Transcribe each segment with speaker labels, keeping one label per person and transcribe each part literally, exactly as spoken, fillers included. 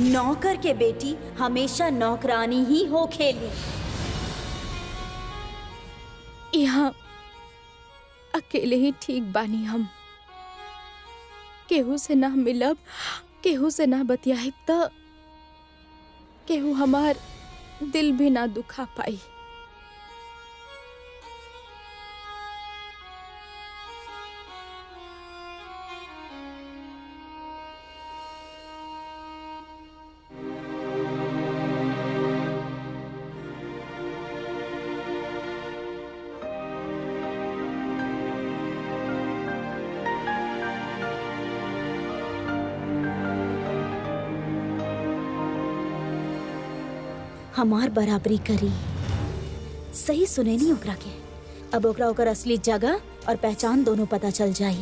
Speaker 1: नौकर के बेटी हमेशा नौकरानी ही हो खेली।
Speaker 2: यहाँ अकेले ही ठीक बानी हम। केहू से ना मिलब, केहू से ना बतियाहिब त केहू हमार दिल भी ना दुखा पाई।
Speaker 1: हमार बराबरी करी। सही सुने नहीं ओकरा के। अब ओकरा ओकर असली जगह और पहचान दोनों पता चल जाई।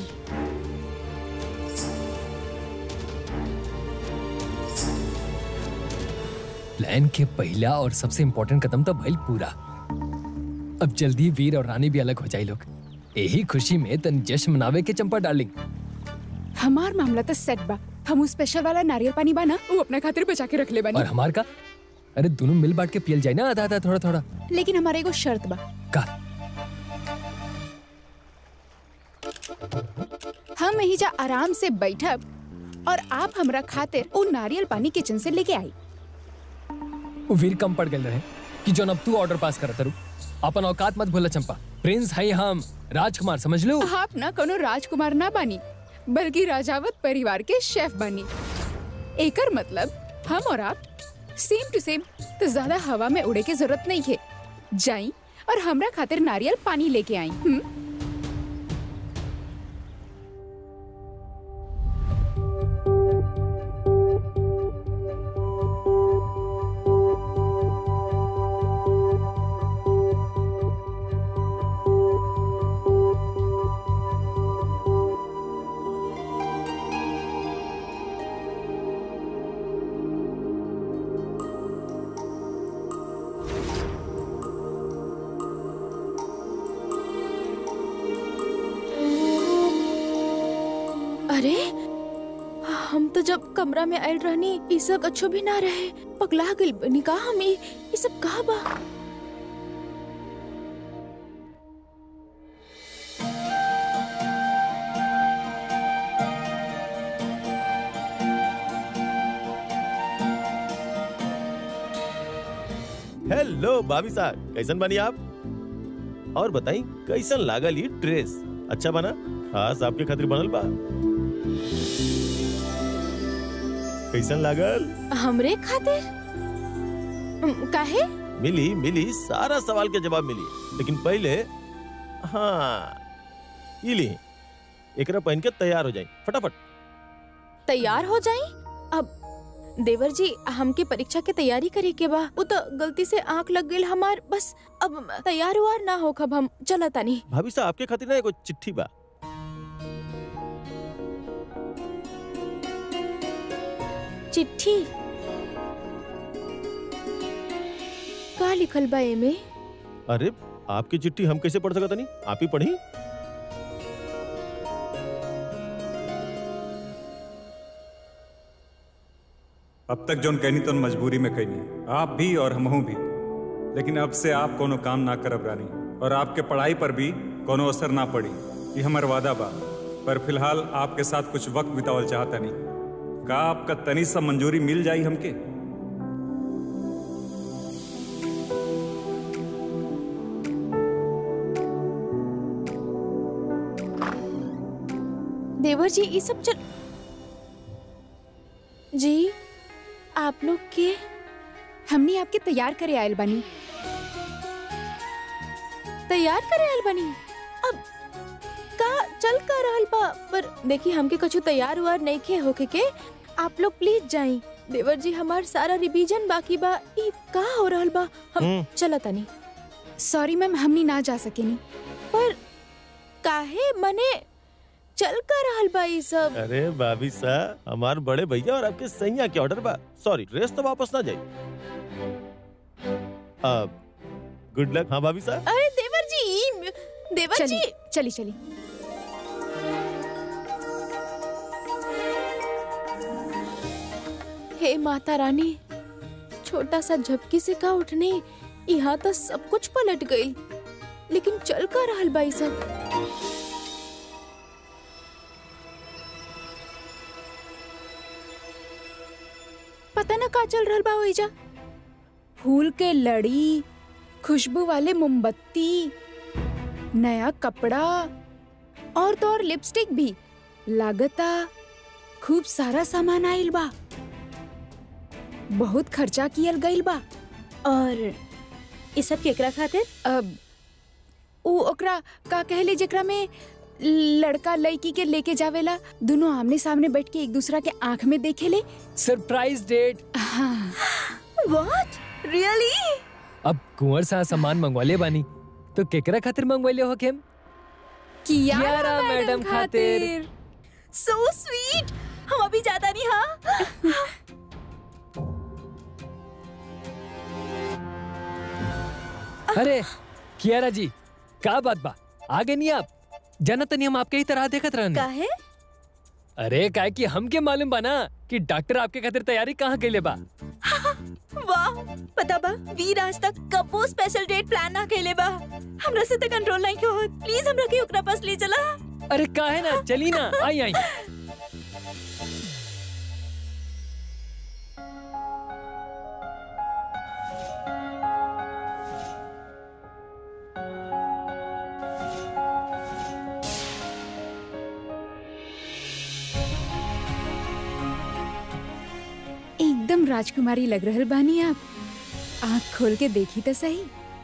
Speaker 3: प्लान के पहला और सबसे इम्पोर्टेंट कदम तो भइल पूरा। अब जल्दी वीर और रानी भी अलग हो जाए लोग। यही खुशी में तन जश्न मनावे के चंपा डार्लिंग।
Speaker 2: हमार मामला तो सेट बा। हम उस स्पेशल वाला नारियल पानी बा ना, वो अपने खातिर बचा के रख ले बानी।
Speaker 3: और हमार का? अरे दोनों मिल बांट के पियल जाए ना, आधा आधा थोड़ा थोड़ा।
Speaker 2: लेकिन हमारे को शर्त बा।
Speaker 3: का?
Speaker 2: हम यही जा आराम से बैठब और आप हमरा खातिर वो नारियल पानी किचन से लेके आई।
Speaker 3: वो वीर कम पड़ गए रहे कि जो अब तू ऑर्डर पास करत रू। अपन औकात मत भूला चंपा। प्रिंस है हम, राजकुमार समझ लो।
Speaker 2: आप ना कोनो राजकुमार ना बानी, बल्कि राजावत परिवार के शेफ बानी। एकर मतलब हम और आप सेम टू सेम। तो ज्यादा हवा में उड़े के जरूरत नहीं है। जाई और हमरा खातिर नारियल पानी लेके आई। हम्म? अरे हम तो जब कमरा में आयल रहनी ये सब अच्छो भी ना रहे। पगला गइल बनी का हम। ये सब कहा बा?
Speaker 4: हेलो भाभी साहब, कैसन बनी आप? और बताई कैसन लागल ये ड्रेस? अच्छा बना? खास आपके खातिर बनल बा। कैसन लागल?
Speaker 2: हमरे खातिर? काहे?
Speaker 4: मिली मिली सारा सवाल के जवाब मिली। लेकिन पहले हाँ ये ली, एकरा पहन के तैयार हो जाए फटाफट।
Speaker 2: तैयार हो जाए? अब देवर जी हमके परीक्षा के तैयारी करे के बा। वो तो गलती से आंख लग गई हमार। बस अब तैयार हुआ ना हो कब हम चला तानी।
Speaker 4: भाभी साहब आपके खातिर ना एगो चिट्ठी बा।
Speaker 2: चिट्ठी? का लिखल बा एमे?
Speaker 4: अरे आपकी चिट्ठी हम कैसे पढ़ सकत नहीं? आप ही पढ़ी।
Speaker 5: अब तक जोन कहनी तो मजबूरी में कहनी, आप भी और हमहू भी। लेकिन अब से आप कोनो काम ना करब रानी, और आपके पढ़ाई पर भी कोनो असर ना पड़ी। ये हमार वादा बा। पर फिलहाल आपके साथ कुछ वक्त बितावल चाहता नहीं। का आपका तनी सा मंजूरी मिल जाई हमके?
Speaker 2: देवर जी ये सब चल जी आप लोग के हमने आपके तैयार करे आयल बनी। तैयार करे आयल बनी? अब का चल कर रहल बा। पर देखी हमके कछु तैयार हुआ नहीं खे होके के। आप लोग प्लीज जाई। देवर जी हमार सारा रिवीजन बाकी बा। ई का हो रहल बा? हम चला तनी। सॉरी मैम, हमनी ना जा सकेनी। पर काहे मने चल कर रहल बा ई सब।
Speaker 4: अरे भाभी साहब, हमार बड़े भैया और आपके सैया के ऑर्डर बा। सॉरी, ड्रेस तो वापस ना जाए। अब गुड लक। हाँ भाभी साहब।
Speaker 2: अरे देवर जी, देवर चली, जी चली चली। हे हे माता रानी, छोटा सा झपकी से का उठने यहाँ तो सब कुछ पलट गई, लेकिन चल का रहल बाई सब। पता ना का चल रहल बा ओइजा। फूल के लड़ी, खुशबू वाले मोमबत्ती, नया कपड़ा और तो और लिपस्टिक भी। लागता खूब सारा सामान आइल बा, बहुत खर्चा कियल गइल बा।
Speaker 1: और ये सब केकरा खातिर?
Speaker 2: अब उ ओकरा का कहले जेकरा में लड़का लड़की के लेके जावेला, दोनों आमने सामने बैठ के एक दूसरा के आंख में देखेले।
Speaker 3: Surprise date.
Speaker 2: हाँ।
Speaker 1: व्हाट? रियली?
Speaker 3: अब कुंवर सा सामान मंगवाले बानी तो केकरा खातिर मंगवाले हो केम?
Speaker 2: कियारा मैडम खातिर।
Speaker 1: So sweet. हम अभी जाता नहीं। हाँ
Speaker 3: अरे कियारा जी, का बात बा? आगे नहीं आप? जाना तनी हम आपके ही तरह देखत रहने।
Speaker 1: काहे?
Speaker 3: अरे काहे कि हमके मालूम बा ना कि डॉक्टर आपके खातिर तैयारी कहाँ कइले बा।
Speaker 1: वाह, पता बा वीर आज तक कबो स्पेशल डेट प्लान ना कइले बा। हमरा से त कंट्रोल नहीं के होत। प्लीज हमरा के ओकरा पास ले चला।
Speaker 3: अरे काहे ना, चली ना, आई आई।
Speaker 2: एकदम राजकुमारी लग रहल बानी आप। आँख खोल के देखी तो सही।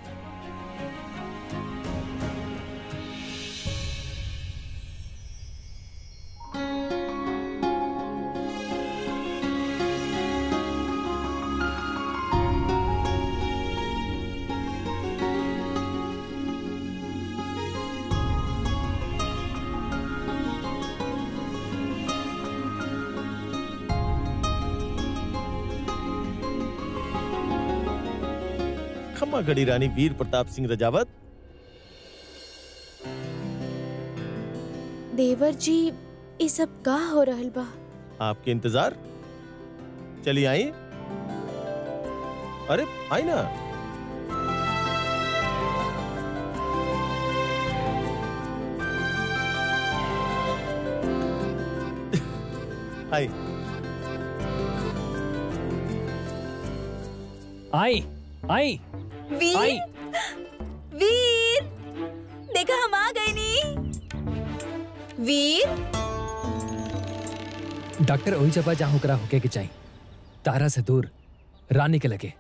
Speaker 4: खम्मा गढ़ी रानी वीर प्रताप सिंह रजावत।
Speaker 2: देवर जी, ये सब का हो रहल बा?
Speaker 4: आपके इंतजार। चलिए आई। अरे आई ना। आई
Speaker 3: आई आई
Speaker 1: वीर,
Speaker 3: आई।
Speaker 1: वीर, देखा हम आ गए नी। वीर,
Speaker 3: डॉक्टर वही जगह जहाँ ओकरा होके के चाहिए, तारा से दूर, रानी के लगे।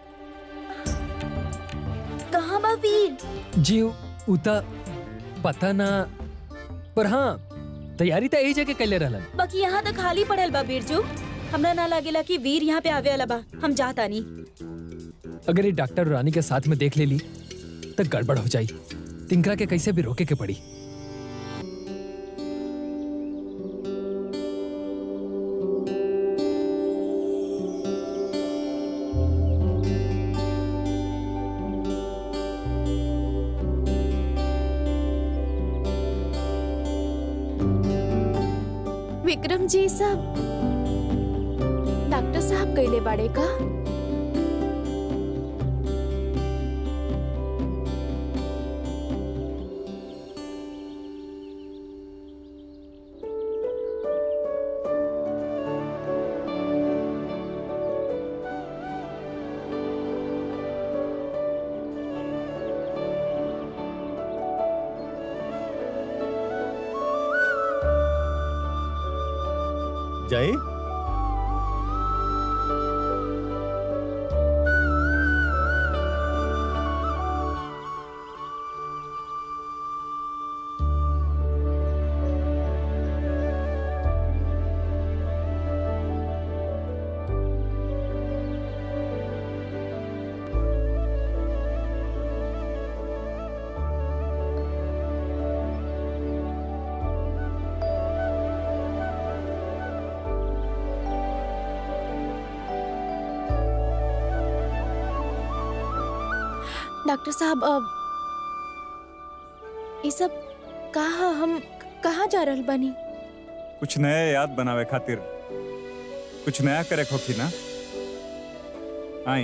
Speaker 1: कहाँ बा वीर?
Speaker 3: जीव उता पता ना, पर हाँ तैयारी तो यही जगह कैले रहलन।
Speaker 1: बाकी यहाँ तो खाली पड़ल बा बिरजू। हमरा ना लागेला कि वीर यहाँ पे आवे वाला बा। हम जाता नहीं।
Speaker 3: अगर ये डॉक्टर और रानी के साथ में देख ले ली तो गड़बड़ हो जाई। तिंकरा के कैसे भी रोके के पड़ी।
Speaker 2: विक्रम जी, सब डॉक्टर साहब कइले बाड़े का?
Speaker 4: जाए।
Speaker 2: डॉक्टर साहब, अब ये सब कहाँ हम कहाँ जा रहल बानी?
Speaker 5: कुछ नया याद बनावे खातिर कुछ नया करे खोखी ना। आई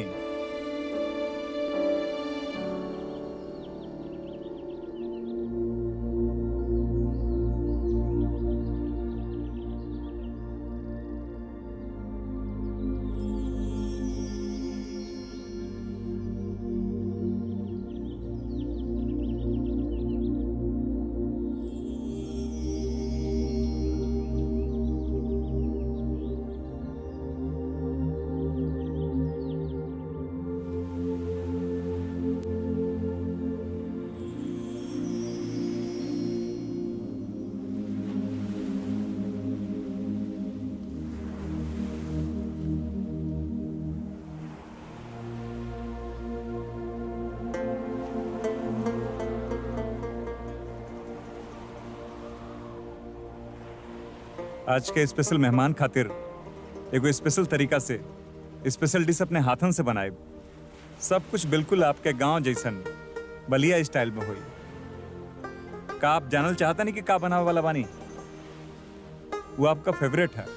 Speaker 5: आज के स्पेशल मेहमान खातिर एगो स्पेशल तरीका से स्पेशल डिश अपने हाथन से बनाए। सब कुछ बिल्कुल आपके गांव जैसन बलिया स्टाइल में हुई। का आप जानल चाहता नहीं कि का बनावे वाला बानी? वो आपका फेवरेट है।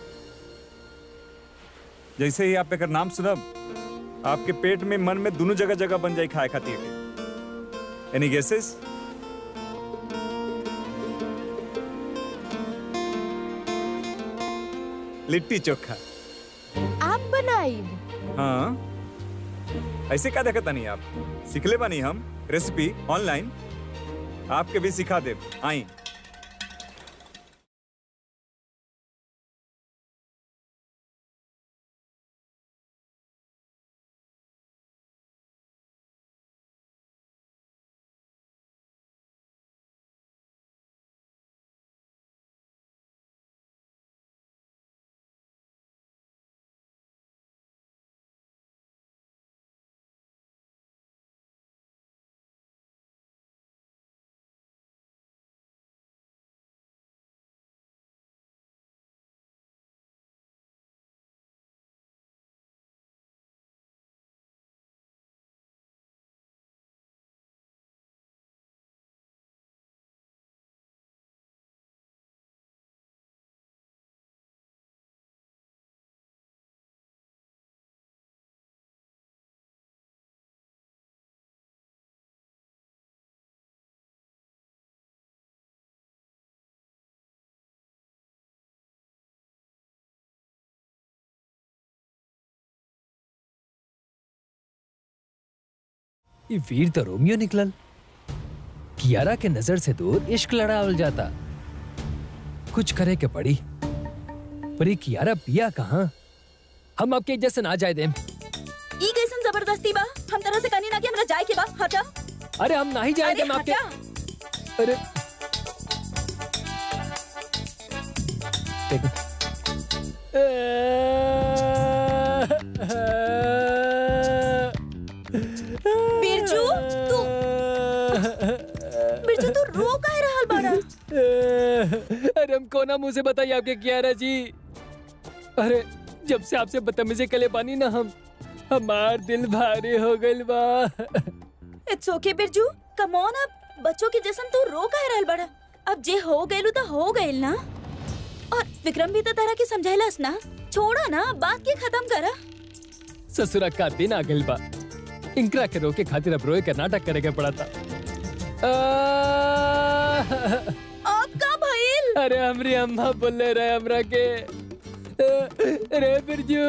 Speaker 5: जैसे ही आप एकर नाम सुनब आपके पेट में मन में दोनों जगह जगह बन जाए खाए खातिर। Any guesses? लिट्टी चोखा।
Speaker 2: आप बनाई?
Speaker 5: हाँ, ऐसे का देखता नहीं आप? सीखले बानी हम रेसिपी ऑनलाइन, आपके भी सिखा दे। आई
Speaker 3: ये वीर तो रोमियो निकलल। कियारा के नजर से दूर इश्क लड़ावल जाता। कुछ करे के पड़ी, पर ये कियारा पिया कहाँ? हम आपके इज्जत से ना जाए देम।
Speaker 1: ई कैसन जबरदस्ती बा? हम तरह से कनी ना कि हमरा जाए के बा। हटा।
Speaker 3: अरे हम नहीं जाए देम आपके। अरे
Speaker 1: बिरजू तू बिरजू तू रो काहे रहल बाड़ा?
Speaker 3: अरे हम कोना मुंह से बताइए आपके कियारा जी। अरे जब से आपसे बदतमीजी कले बानी ना हम हमार दिल भारी हो गइल बा।
Speaker 1: It's okay Birju, come on. अब बच्चों के जैसन तू रो काहे रहल बाड़ा? अब जे हो गइलू तो हो गइल ना। और विक्रम भी तो तरह के समझाइलस ना। छोड़ा ना, बात के खत्म करा।
Speaker 3: ससुरा का दिन आ गइल बा। इंकरा के रोके खातिर अब रोए का नाटक करे के पड़ा था।
Speaker 1: अब का भइल?
Speaker 3: अरे हमरी अम्मा बोले रहे हमरा के रे बिरजू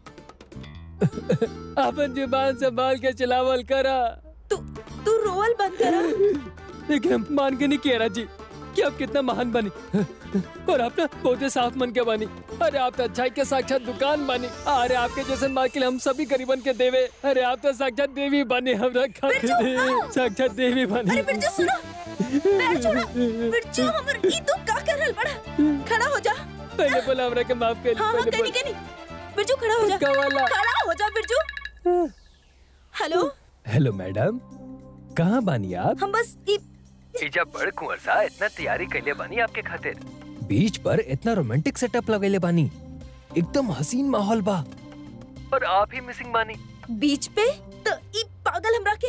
Speaker 3: अपन जुबान संभाल के चलावल करा।
Speaker 1: तू तू रोवल बंद करा।
Speaker 3: लेकिन हम मान के नहीं किया जी कि आप कितना महान बनी और आप ना बहुत साफ मन के बनी। अरे आप तो अच्छाई के साक्षात दुकान बनी। अरे आपके जैसे माँ के लिए हम सभी गरीबन के देवे। अरे आप तो साक्षात देवी बने। हमरा खातिर साक्षात देवी बनी।
Speaker 1: अरे बिरजू सुनो, पैर छोड़ो। बिरजू हमर ई तू का कर रहल बड़ा? खड़ा हो जा।
Speaker 3: पहले बोला हमरा के माफ कर।
Speaker 1: हाँ हाँ कनी कनी। बिरजू खड़ा हो जा। खड़ा हो जा बिरजू। हेलो
Speaker 3: हेलो मैडम, कहाँ बानी आप?
Speaker 1: हम बस ई
Speaker 3: इजा बड़ कुंवर सा इतना तैयारी कैले बानी आपके खातिर। बीच पर इतना रोमांटिक सेटअप लगेले बानी। एकदम हसीन माहौल बा और आप ही मिसिंग बानी।
Speaker 1: बीच पे तो ई पागल हमरा के।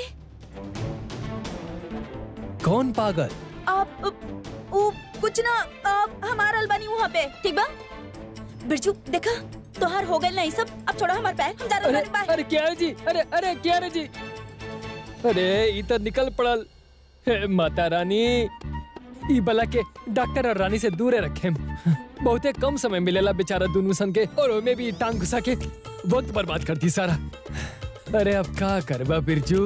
Speaker 3: कौन पागल?
Speaker 1: आप वो कुछ ना, आप हमारा अलबानी वहाँ पे। ठीक बा बिरजू, देखा तोहार हो गए नहीं सब, अब छोड़ो हमारे पैर, हम जा रहे
Speaker 3: अरे
Speaker 1: हैं, बाय।
Speaker 3: अरे क्या है जी, अरे अरे क्या है जी, अरे इधर निकल पड़ल। हे माता रानी, ई बला के डॉक्टर और रानी से दूरे रखे। बहुते कम समय मिलेला बेचारा दोनों सन के, और ओमे भी टांग घुसा के वक्त बर्बाद कर दी सारा। अरे अब का करबा बिरजू।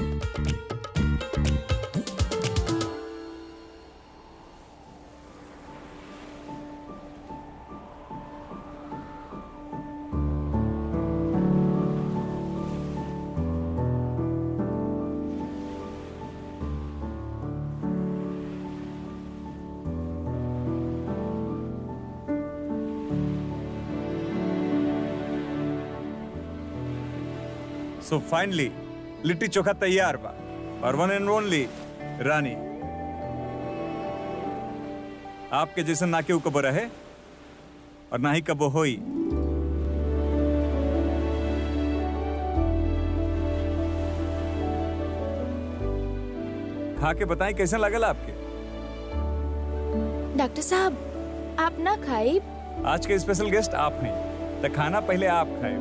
Speaker 5: सो फाइनली लिट्टी चोखा तैयार बा, और वन एंड ओनली रानी। आपके जैसे ना के कबो रहे और ना ही कबो होई। खा के बताएं कैसे लगल आपके।
Speaker 2: डॉक्टर साहब आप ना खाई।
Speaker 5: आज के स्पेशल गेस्ट आप हैं, तो खाना पहले आप खाए।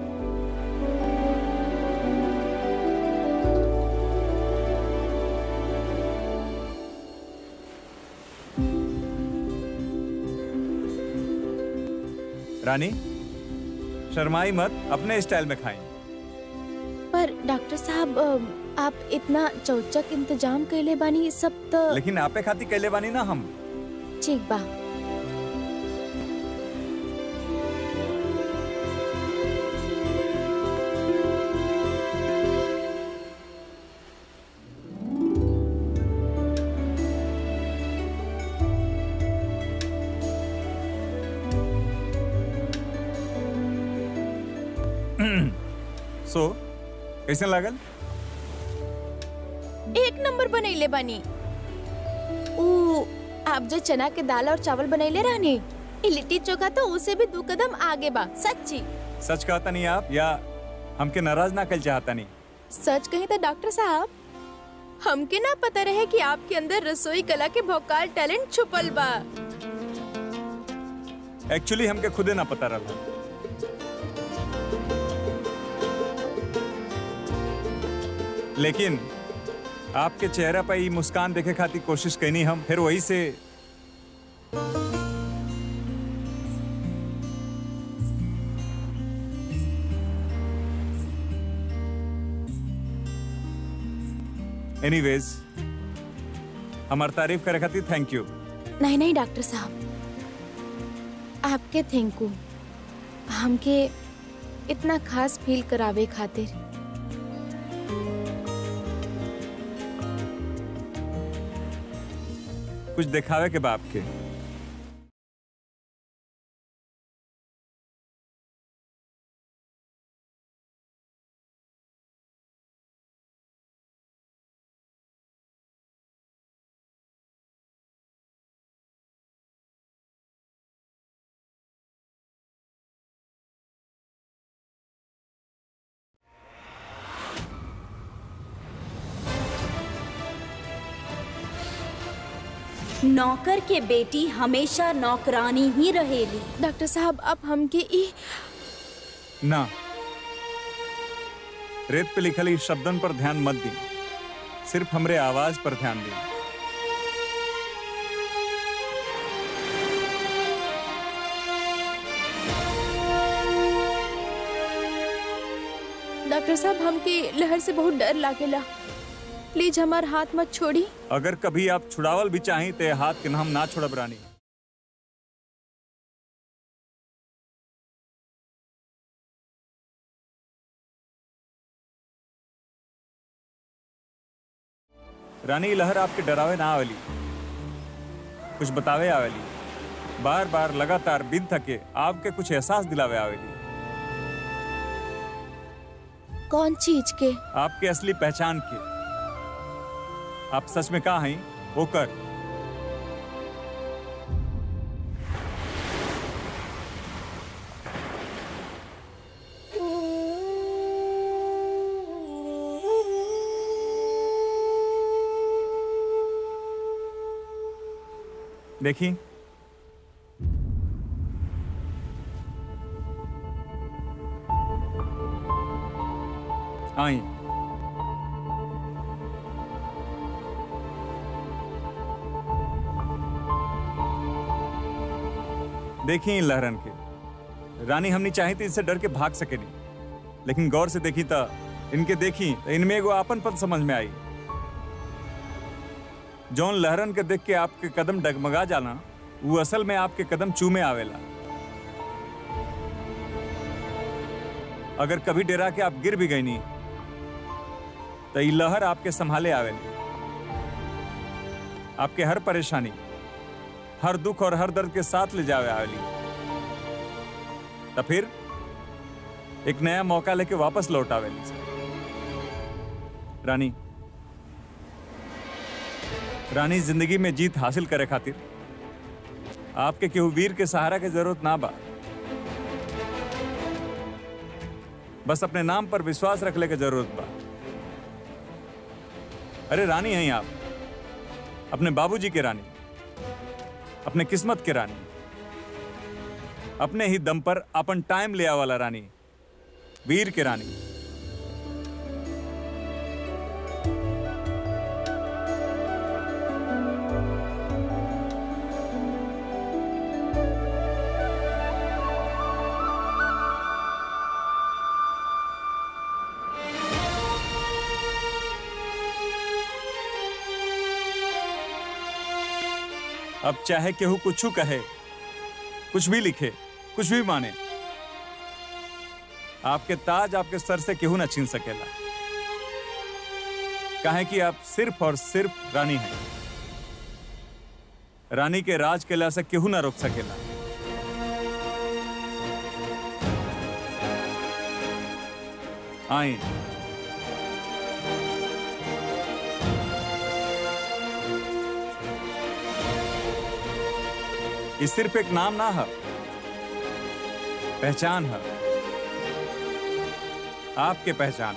Speaker 5: रानी शर्माई मत, अपने स्टाइल में खाएं।
Speaker 2: पर डॉक्टर साहब अ, आप इतना चौचक इंतजाम कैले बानी सब तो।
Speaker 5: लेकिन आपे खाती कैले बानी ना हम।
Speaker 2: ठीक बा।
Speaker 5: सो कैसे लागल?
Speaker 2: एक नंबर बनैले बानी। ऊ आप जो चना के दाल और चावल बनैले रहने, ई लिट्टी चोखा तो उसे भी दो कदम आगे बा। सच्ची
Speaker 5: सच कहता नहीं आप, या हमके नाराज ना कल चाहता नहीं?
Speaker 2: सच कहीं तो डॉक्टर साहब हमके ना पता रहे कि आपके अंदर रसोई कला के भौकाल टैलेंट छुपल बा।
Speaker 5: एक्चुअली हमके खुदे ना पता रहा। लेकिन आपके चेहरा पर ये मुस्कान देखे खातिर कोशिश करनी हम, फिर वही से एनीवेज हमार तारीफ करे खातिर थैंक यू।
Speaker 2: नहीं नहीं डॉक्टर साहब, आपके थैंक यू हमके इतना खास फील करावे खातिर।
Speaker 5: कुछ दिखावे के बाप के।
Speaker 1: नौकर के बेटी हमेशा नौकरानी ही रहेली।
Speaker 2: डॉक्टर साहब अब हमके ई
Speaker 5: ना, रेत पे लिखल इस शब्दन पर ध्यान मत दी, सिर्फ हमरे आवाज पर ध्यान दी।
Speaker 2: डॉक्टर साहब हमके लहर से बहुत डर लागेला, प्लीज हमार हाथ मत छोड़ी।
Speaker 5: अगर कभी आप छुड़ावल भी चाहें तो हाथ के हम ना छोड़ब रानी। रानी लहर आपके डरावे ना आवेली, कुछ बतावे आवेली, बार बार लगातार बिन थके आपके कुछ एहसास दिलावे आवेली।
Speaker 2: कौन चीज के?
Speaker 5: आपके असली पहचान के, आप सच में कहाँ हैं वो कर। देखी आई। देखिए इन लहरन के, रानी हमनी चाही तो इससे डर के भाग सके नहीं, लेकिन गौर से देखी तो इनके देखी तो इनमें एगो आपनपन समझ में आई। जौन लहरन के देख के आपके कदम डगमगा जाना, वो असल में आपके कदम चूमे आवेला। अगर कभी डेरा के आप गिर भी गई नहीं तो ये लहर आपके संभाले आवेली। आपके हर परेशानी, हर दुख और हर दर्द के साथ ले जावे आवेली। तो फिर एक नया मौका लेके वापस लौट आवेली। रानी रानी जिंदगी में जीत हासिल करे खातिर आपके केहू वीर के सहारा के जरूरत ना बा। बस अपने नाम पर विश्वास रखने की जरूरत बा। अरे रानी हैं आप, अपने बाबूजी के रानी, अपने किस्मत के रानी, अपने ही दम पर अपन टाइम ले वाला रानी, वीर के रानी। अब चाहे केहू कुछ कहे, कुछ भी लिखे, कुछ भी माने, आपके ताज आपके सर से केहू ना छीन सकेला। काहे कि आप सिर्फ और सिर्फ रानी हैं। रानी के राज केला से केहू ना रोक सकेला। आए ये सिर्फ एक नाम ना है, पहचान है, आपके पहचान।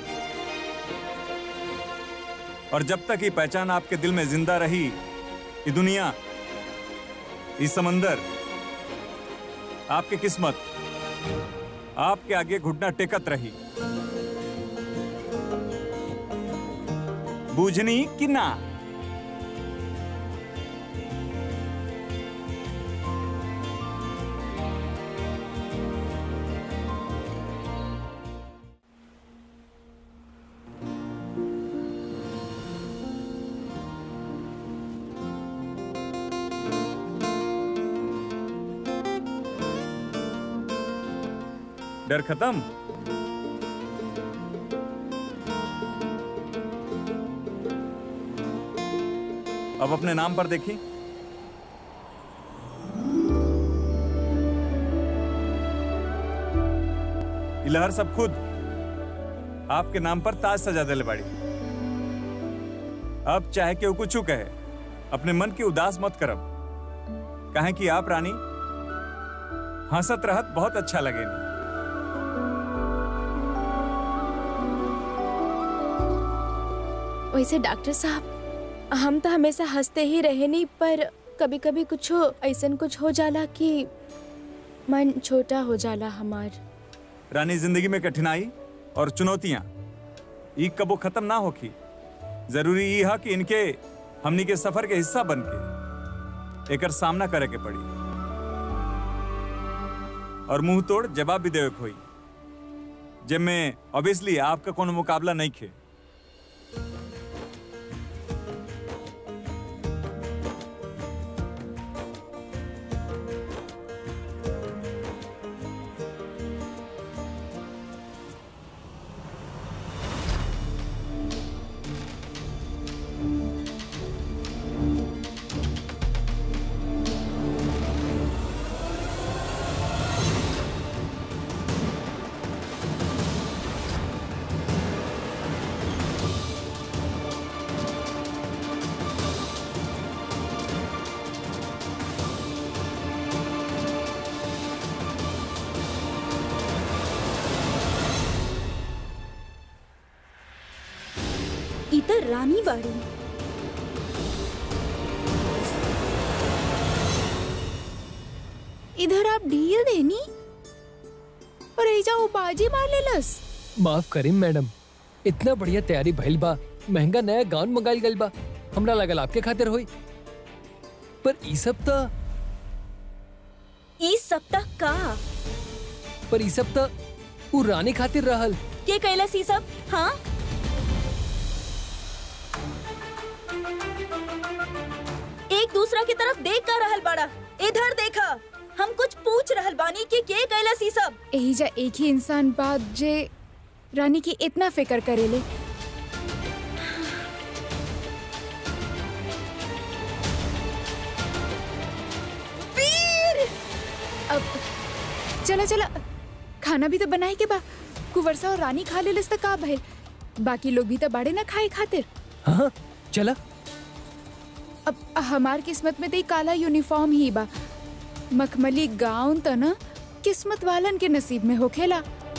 Speaker 5: और जब तक ये पहचान आपके दिल में जिंदा रही, ये दुनिया, ये समंदर, आपकी किस्मत आपके आगे घुटना टेकत रही। बूझनी कि ना? डर खत्म? अब अपने नाम पर देखिए। लहर सब खुद आपके नाम पर ताज सजा दे बाड़ी। अब चाहे केहू कुछ कहे, अपने मन की उदास मत करब। कहें कि आप रानी हंसत रहत बहुत अच्छा लगे।
Speaker 2: वैसे डॉक्टर साहब, हम तो हमेशा हंसते ही रहे नहीं, पर कभी कभी कुछ हो ऐसन कुछ हो जाला कि मन छोटा हो जाला हमार।
Speaker 5: रानी जिंदगी में कठिनाई और चुनौतियां ये कबो खत्म ना होखी। जरूरी ये है कि इनके हमनी के सफर के हिस्सा बन के एकर सामना करे के पड़ी और मुंह तोड़ जवाब भी देवे होई, जिनमें ऑब्वियसली आपका कोनो मुकाबला नहीं खे।
Speaker 1: इधर रानी बाड़ी।
Speaker 2: इधर आप ढील देनी और ऐजा वो बाजी मार लेलस।
Speaker 3: माफ करें मैडम, इतना बढ़िया तैयारी भइल बा, महंगा नया गाउन मंगाइल गइल बा, हमरा लगल आपके खातिर होई, पर ई सब त
Speaker 1: ई सप्ताह का
Speaker 3: पर ई सब त उ रानी खातिर रहल।
Speaker 1: के कैलस ई सब? हाँ, एक दूसरा की तरफ देख कर रहल बड़ा। इधर देखा, हम कुछ पूछ रहल बानी कि के कैलस ई सब।
Speaker 2: एहिजा एक ही इंसान बा जे रानी की इतना फिक्र करेले।
Speaker 1: वीर!
Speaker 2: अब चला चला, खाना भी तो बनाए के बा। कुंवरसा और रानी खा ले त का भइल, बाकी लोग भी तो बाड़े ना खाए खातिर।
Speaker 3: हाँ चला।
Speaker 2: अब हमार किस्मत में तो ई काला यूनिफॉर्म ही बा। मखमली गाउन तो ना किस्मत वालन के नसीब में होखेला।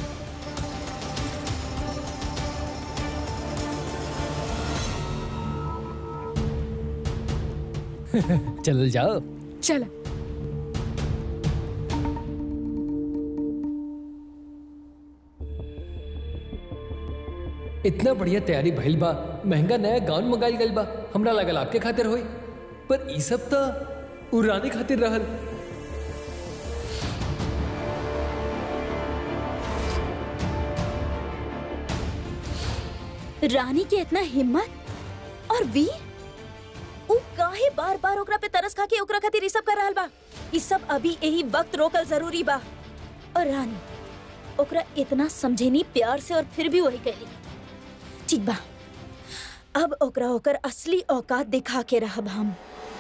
Speaker 3: चल जाओ।
Speaker 2: चला।
Speaker 3: इतना बढ़िया तैयारी भइल बा, महंगा नया गाउन मंगाइल गइल बा, हमरा लगल आपके खातिर होई, पर ई सब त उ रानी खातिर रहल।
Speaker 1: रानी के इतना हिम्मत और वीर, उ काहे बार बार ओकरा पे तरस खा के ओकरा खातिर ई सब कर रहल बा। ई सब अभी यही वक्त रोकल जरूरी बा। और रानी ओकरा इतना समझेनी प्यार से और फिर भी वही कैली। ठीक बा, अब ओकरा ओकर असली औकात दिखा के रहब हम।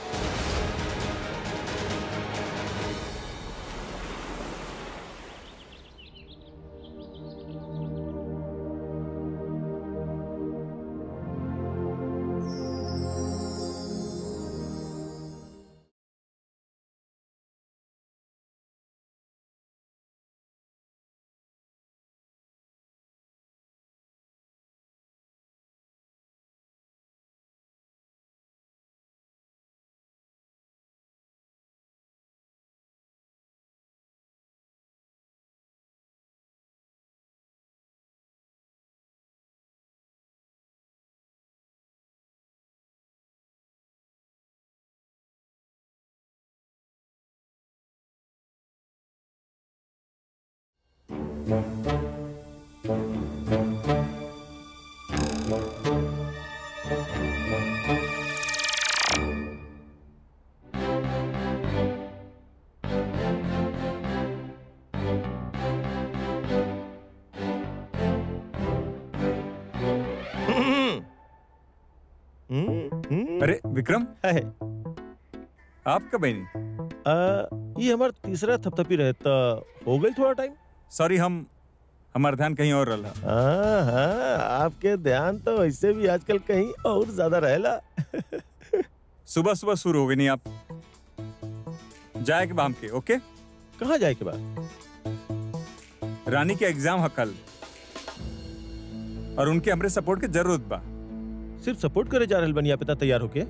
Speaker 5: अरे विक्रम,
Speaker 4: है
Speaker 5: आप कब बनी?
Speaker 4: आ, ये हमार तीसरा थपथपी रहे तो हो गई थोड़ा टाइम।
Speaker 5: सॉरी, हम हमारा ध्यान कहीं और रहा।
Speaker 4: हाँ हाँ, आपके ध्यान तो वैसे भी आजकल कहीं और ज्यादा रहेला।
Speaker 5: सुबह सुबह शुरू हो गई नहीं आप। जाए के बाम के, ओके?
Speaker 4: कहाँ जाए के बाद?
Speaker 5: रानी के एग्जाम है कल और उनके हमरे सपोर्ट की जरूरत बा।
Speaker 4: सिर्फ सपोर्ट करे जा रहल बनी आप इतना तैयार होके?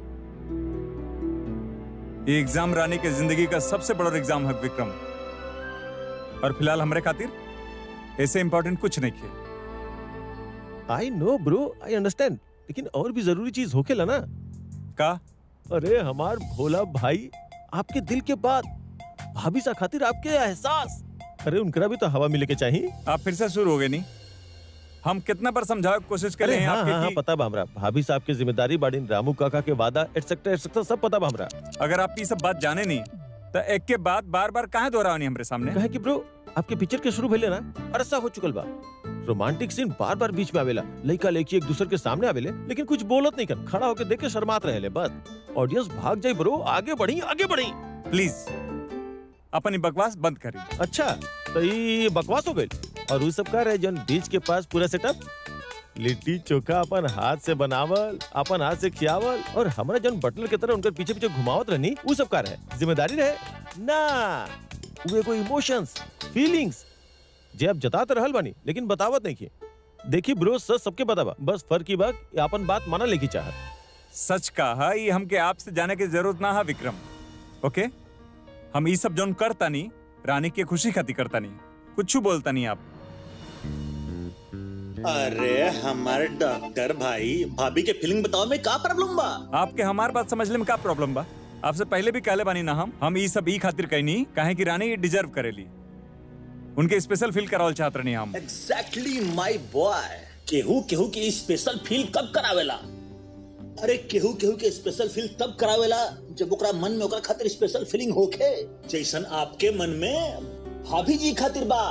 Speaker 5: ये एग्जाम रानी के जिंदगी का सबसे बड़ा एग्जाम है विक्रम, और फिलहाल हमरे खातिर ऐसे इंपॉर्टेंट कुछ नहीं किए।
Speaker 4: I know bro, I understand, लेकिन और भी जरूरी चीज होकेला ना।
Speaker 5: का?
Speaker 4: अरे हमार भोला भाई, आपके दिल के बात, भाभी सा खातिर आपके एहसास, अरे उनकरा भी तो हवा मिले के चाहिए।
Speaker 5: आप फिर से शुरू हो गए नहीं? हम कितना बार समझाने की कोशिश कर रहे हैं
Speaker 4: हाँ,
Speaker 5: आपके
Speaker 4: हाँ, हाँ,
Speaker 5: कि
Speaker 4: पता बा हमरा, भाभी साहब की जिम्मेदारी बाड़ी, रामू काका के वादा एटसेट्रा एटसेट्रा सब पता बा हमरा।
Speaker 5: अगर आप ये सब बात जाने नहीं तो एक के बाद बार बार कहाँ दोहरावनी हमरे सामने?
Speaker 4: कहे कि ब्रो, आपके पिक्चर के शुरू भइले ना, अरसा हो चुकल बा। रोमांटिक सीन बार बार बीच में आवेला, लड़का लड़की एक दूसरे के सामने आवेले, लेकिन कुछ बोलत नहीं कर, खड़ा होकर देख के शर्मात रहेले, बस ऑडियंस भाग जाए ब्रो, आगे बढ़ी आगे बढ़ी।
Speaker 5: प्लीज अपनी बकवास बंद करिए।
Speaker 4: अच्छा, तो ये बकवास हो गई। और वो सब कह रहे जन बीच के पास पूरा सेटअप, लिट्टी चोखा अपन हाथ से बनावल, अपन हाथ से खियावल, और हमारा जन बटलर के तरह उनके पीछे पीछे घुमावत रहनी, वो सब का रहे जिम्मेदारी रहे ना। वे कोई इमोशंस, फीलिंग्स जे आप जताते रहल बानी, लेकिन बतावत नहीं की। देखी ब्रो, सच सबके पता बा, बस फर्क ही बा कि अपन बात माना लेकी चाहत।
Speaker 5: सच कहा, ये हमके आपसे जाने की जरूरत ना है विक्रम, ओके? हम ये सब जोन करता नहीं, रानी की खुशी खातिर करता नहीं, कुछ बोलता नहीं आप।
Speaker 6: अरे हमारे डॉक्टर भाई भाभी के फीलिंग बताओ में का प्रॉब्लम बा?
Speaker 5: आपके हमार बात समझने में का प्रॉब्लम बा? आपसे पहले भी कहले बानी ना हम हम ई सब ई खातिर कहनी काहे कि रानी डिजर्व करेली, उनके स्पेशल फील करावल चाहत रहनी हम।
Speaker 6: Exactly my boy. केहू केहू के स्पेशल फील कब करावेला? अरे केहू केहू के स्पेशल फील तब करावेला जब ओकरा मन में ओकरा खातिर स्पेशल फीलिंग होखे, जैसन आपके मन में भाभी जी खातिर बा।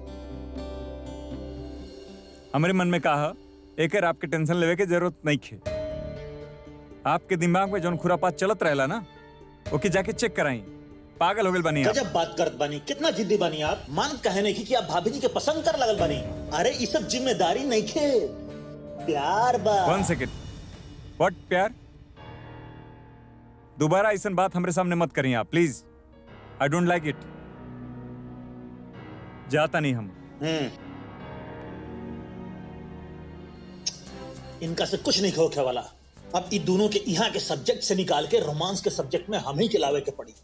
Speaker 5: हमारे मन में कहा एकर आपके टेंशन लेवे के जरूरत नहीं खे। आपके दिमाग में जौन खुरापात चलत रहेला ना ओके जाके चेक कराई। पागल हो गए बनी आप।
Speaker 6: गजब बात करत बानी, कितना जिद्दी बानी आप। मान कहे नहीं कि आप भाभी जी के पसंद कर लगल बानी। अरे ये सब जिम्मेदारी नहीं खे, प्यार बा।
Speaker 5: वन सेकेंड, व्हाट प्यार? दोबारा ऐसा बात हमारे सामने मत करिए आप please. I don't like it. जाता नहीं हम।
Speaker 6: हम्म इनका से कुछ नहीं होखे वाला। अब इन दोनों के यहाँ के सब्जेक्ट से निकाल के रोमांस के सब्जेक्ट में हम ही खिलावे के पड़ी।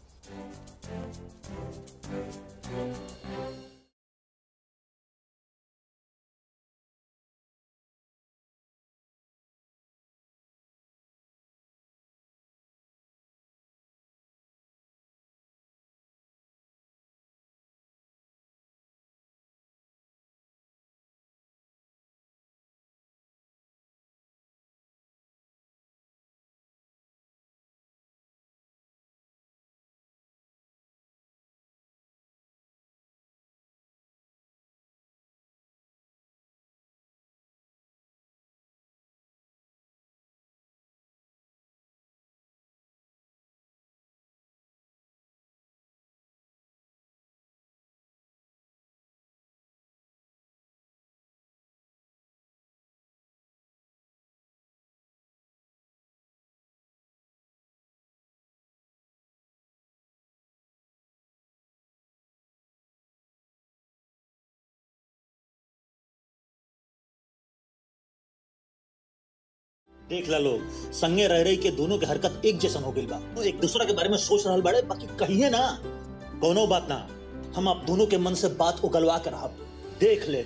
Speaker 6: देख ला लोग, संगे रह रही के दोनों के हरकत एक जैसन हो गई बा। तो एक दूसरा के बारे में सोच रहा बड़े, बाकी कहिए ना कोनो बात ना। हम आप दोनों के मन से बात उगलवा कर रहा, देख ले।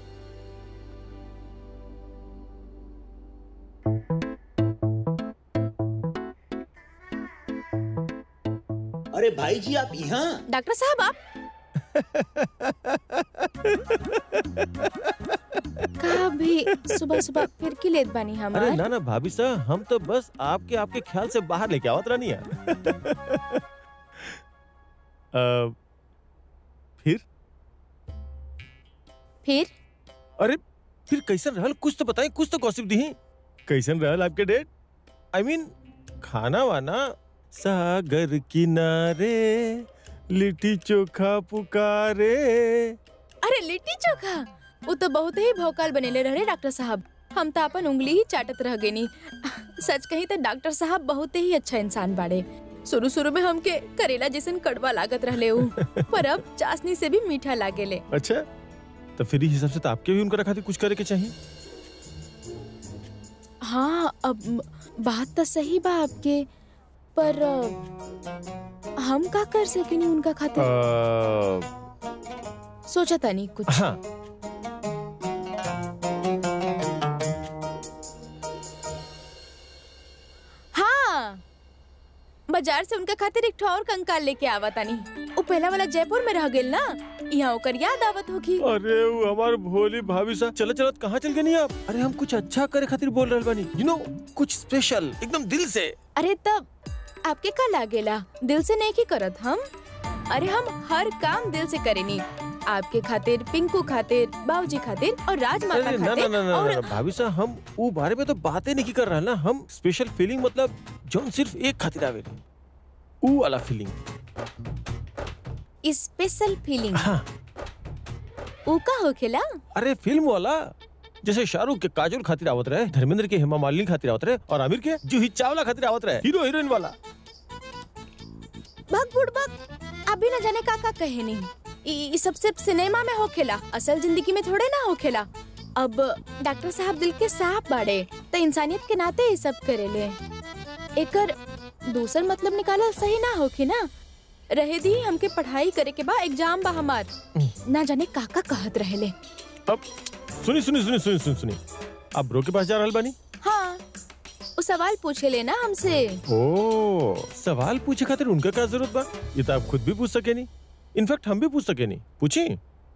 Speaker 6: अरे भाई जी आप यहाँ?
Speaker 2: डॉक्टर साहब आप कहा भी सुबह सुबह फिर की लेत बानी हमार?
Speaker 4: अरे ना ना भाभी साहब, हम तो बस आपके आपके ख्याल से बाहर लेके आवत रानी है। अ, फिर
Speaker 2: फिर
Speaker 4: अरे फिर कैसन रहल? कुछ तो बताएं, कुछ तो गॉसिप दी। कैसन रहल आपके date? I I mean mean, खाना वाना? सागर किनारे लिट्टी चोखा पुकारे।
Speaker 2: अरे लिट्टी चोखा वो तो बहुत ही भौकाल बनेले रहे डॉक्टर साहब। हम तो अपन उंगली ही चाटत रह गए। सच कही तो डॉक्टर साहब बहुत ही अच्छा इंसान बाड़े। शुरू शुरू में हमके करेला जैसन कड़वा लागत रहले उ, पर अब चाशनी से भी मीठा लागेले।
Speaker 4: अच्छा तो फिर इस हिसाब से तो आपके भी उनका खातिर कुछ करे के चाहिए।
Speaker 2: हाँ अब बात तो सही बा आपके, पर हम का कर सकेनी उनका खातिर?
Speaker 4: आ...
Speaker 2: सोचा था नहीं कुछ।
Speaker 4: हाँ
Speaker 2: हाँ बाजार से उनका खातिर एक और कंकाल लेके आवा तानी। वो पहला वाला जयपुर में रह गेल ना, यहाँ ओकर याद आवत होगी।
Speaker 4: अरे वो हमार भोली भाभी साहब, चलत चलत कहाँ चल गए नहीं आप? अरे हम कुछ अच्छा करे खातिर बोल रहे बानी, यू नो, कुछ स्पेशल एकदम दिल से।
Speaker 2: अरे तब आपके का लागेला दिल से नहीं की करत हम? अरे हम हर काम दिल से करेनी, आपके खातिर, पिंकू खातिर, बाबूजी खातिर और राजमा
Speaker 4: अरे ना
Speaker 2: खातिर।
Speaker 4: ना ना
Speaker 2: और
Speaker 4: ना भाभी साहब, हम वो बारे में तो बातें नहीं कर रहा ना। हम स्पेशल फीलिंग मतलब जोन सिर्फ एक खातिर आवे, वो वाला फीलिंग।
Speaker 2: स्पेशल फीलिंग
Speaker 4: हाँ
Speaker 2: वो का होखेला?
Speaker 4: अरे फिल्म वाला, जैसे शाहरुख के काजोल खातिर आवत रहे, धर्मेंद्र के हेमा मालिनी खातिर आवत रहे, और आमिर के जूही चावला खातिर आवत रहे, हीरो हीरोइन वाला।
Speaker 2: भग बुड़बक अभी न जाने का का कहे नहीं। ये सब सिर्फ सिनेमा में होखेला, असल जिंदगी में थोड़े ना होखेला। अब डॉक्टर साहब दिल के साफ बाड़े तो इंसानियत के नाते ये सब करेले। एकर दूसर मतलब निकाला सही ना होखे ना। रहे दी हमके पढ़ाई करे के बा, एग्जाम बा हमार, ना जाने काका कहत रहेले।
Speaker 4: अब सुनी सुनी सुनी सुनी सुनी सुनी आप ब्रो के पास जा रहल बानी?
Speaker 2: हाँ, वो सवाल पूछे लेना हमसे।
Speaker 4: ओ, सवाल पूछे खातिर उनका क्या जरूरत बा? ये तो आप खुद भी पूछ सके नहीं। इनफैक्ट हम भी पूछ सके नहीं। पूछी?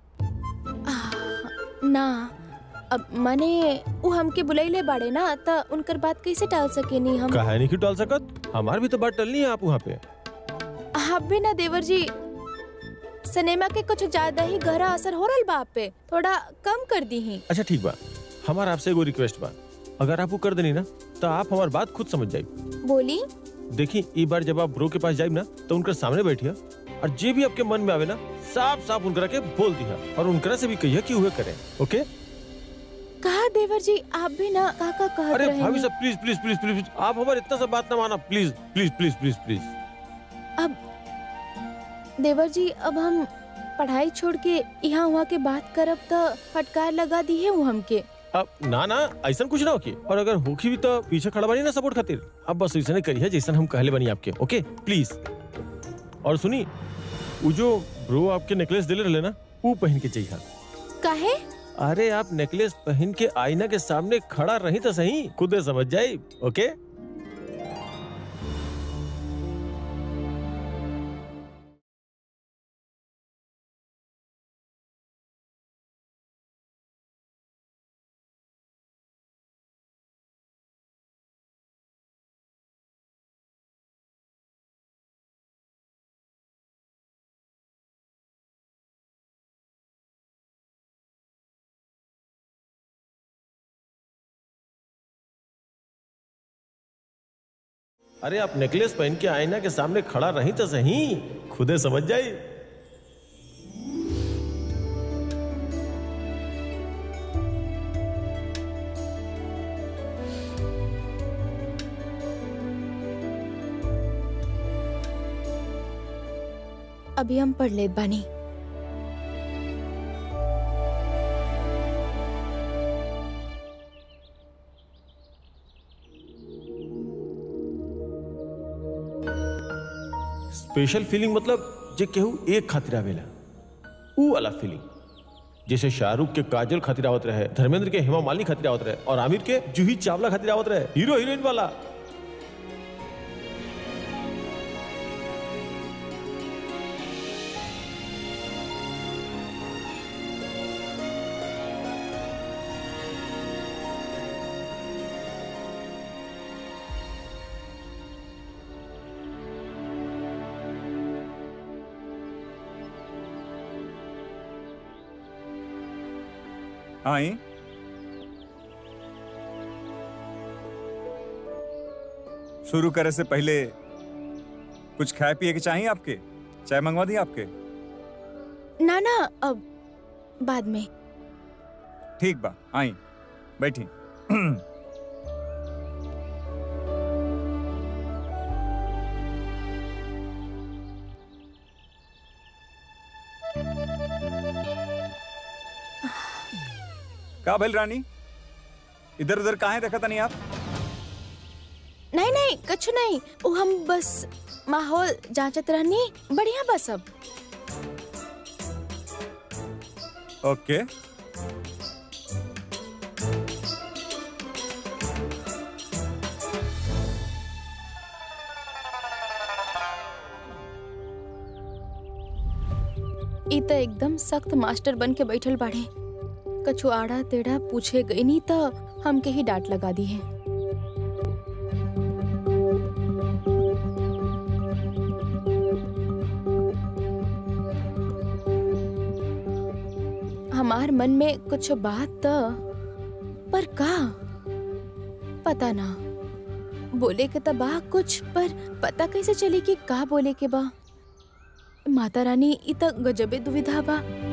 Speaker 2: ना, अब माने वो हमके बुलाइले बाड़े ना, त उनकर बात कैसे टाल सके नहीं हम?
Speaker 4: कहा नहीं क्यों टाल सकत? हमार भी तो बात टलनी है आप वहाँ पे।
Speaker 2: आप भी ना देवर जी, सिनेमा के कुछ ज्यादा ही गहरा असर हो रहा बाप पे, थोड़ा कम कर दी ही।
Speaker 4: अच्छा ठीक बा, हमारा आपसे एगो रिक्वेस्ट बा, अगर आप वो कर देनी ना तो आप हमारी बात खुद समझ जाए।
Speaker 2: बोली?
Speaker 4: देखिए एक बार जब आप ब्रो के पास जाए ना तो उनके सामने बैठिए और जे भी आपके मन में आवे ना साफ साफ उनकरा के बोल दिया और उनकरा से भी कहिए कि हुए करें। ओके?
Speaker 2: कहा देवर जी, आप भी ना काका कह
Speaker 4: अरे
Speaker 2: रहे
Speaker 4: भाभी
Speaker 2: हैं।
Speaker 4: साहब प्लीज प्लीज प्लीज प्लीज आप हमारे इतना सा बात ना माना, please please please please please.
Speaker 2: अब देवर जी, अब हम पढ़ाई छोड़ के यहाँ वहाँ के बात करब तो फटकार लगा दी है वो हमके।
Speaker 4: अब ना ना ऐसा कुछ ना होके, और अगर होखी भी तो पीछे खड़ा बनी ना सपोर्ट खातिर। अब बस ऐसा करी है जैसा हम कहले बनी आपके। Okay please. और सुनी, वो जो ब्रो आपके नेकलेस दिले रहे ना वो पहन के चाहिए।
Speaker 2: काहे?
Speaker 4: अरे आप नेकलेस पहन के आईना के सामने खड़ा रही तो सही, खुद समझ जाए। ओके? अरे आप नेकलेस पहन के आईना के सामने खड़ा रही तो सही, खुदे समझ जाए।
Speaker 2: अभी हम पढ़ लेत बानी।
Speaker 4: स्पेशल फीलिंग मतलब जे केहू एक खातिर आवेला, ऊ वाला फीलिंग। जैसे शाहरुख के काजल खातिर आवत रहे, धर्मेंद्र के हेमा मालिनी खातिर आवत रहे और आमिर के जूही चावला खातिर आवत रहे, हीरो हीरोइन वाला।
Speaker 5: आई शुरू करे से पहले कुछ खाए पिए के चाहिए आपके? चाय मंगवा दी आपके?
Speaker 2: ना ना, अब बाद में।
Speaker 5: ठीक बा, आई बैठी। का भइल रानी, इधर उधर काहे देखा नहीं आप?
Speaker 2: नहीं नहीं, कुछ नहीं, वो हम बस माहौल जांचत रहनी। बढ़िया बस। अब
Speaker 5: ओके।
Speaker 2: ई तो एकदम सख्त मास्टर बन के बैठल बाड़े। कछु आड़ा टेढ़ा पूछे गई नहीं तो हमके ही डांट लगा दी है। हमार मन में कुछ बात तो, पर का पता ना। बोले के तो बा कुछ, पर पता कैसे चले कि का बोले के बा। माता रानी इ तो गजबे दुविधा बा।